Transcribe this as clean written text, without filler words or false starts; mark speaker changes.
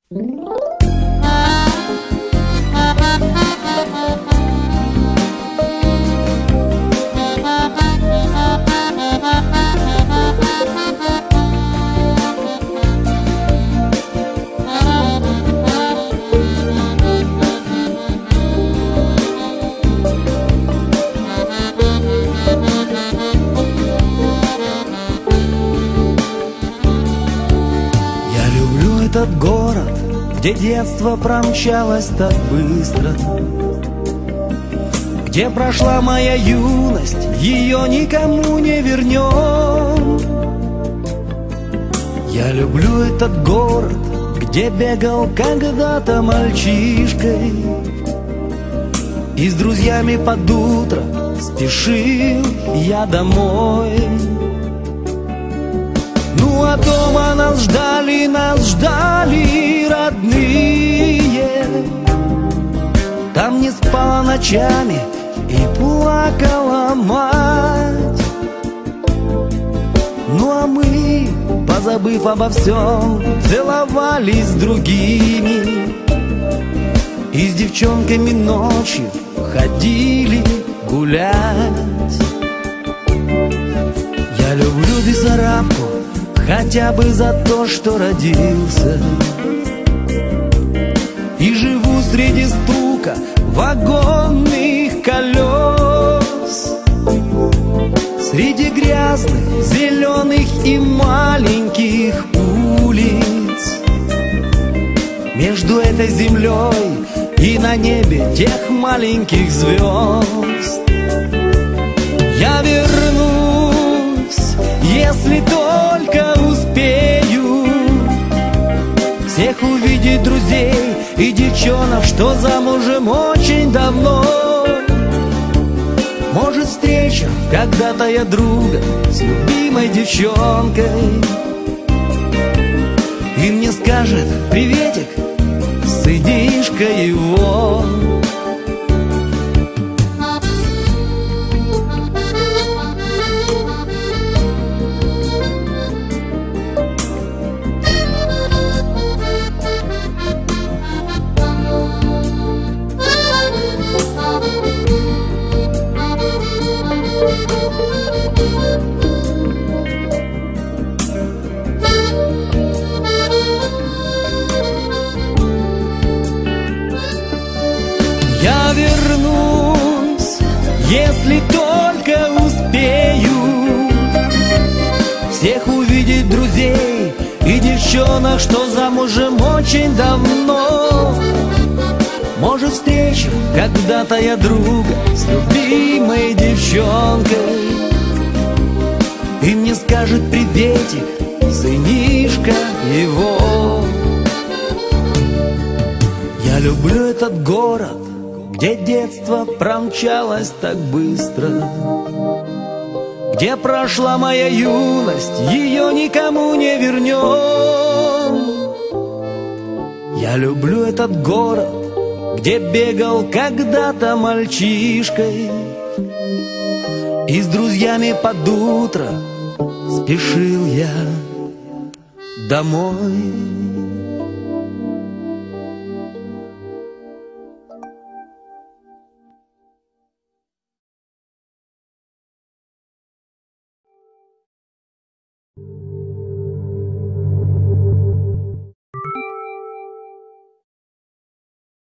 Speaker 1: Этот город, где детство промчалось так быстро, где прошла моя юность, ее никому не вернем. Я люблю этот город, где бегал когда-то мальчишкой и с друзьями под утро спешил я домой. Ну а дома нас ждали родные. Там не спала ночами и плакала мать. Ну а мы, позабыв обо всем, целовались с другими и с девчонками ночью ходили гулять. Я люблю Бессарабку хотя бы за то, что родился, и живу среди стука вагонных колес, среди грязных, зеленых и маленьких улиц, между этой землей и на небе тех маленьких звезд. Я вернусь, если только успею, всех увидеть друзей и девчонок, что замужем очень давно. Может, встречу когда-то я друга с любимой девчонкой, и мне скажет приветик сынишка его. Я вернусь, если только успею, всех увидеть друзей и девчонок, что замужем очень давно. Может, встречу когда-то я друга с любимой девчонкой, и мне скажет приветик сынишка его. Я люблю этот город, где детство промчалось так быстро, где прошла моя юность, ее никому не вернем. Я люблю этот город, где бегал когда-то мальчишкой и с друзьями под утро спешил я домой.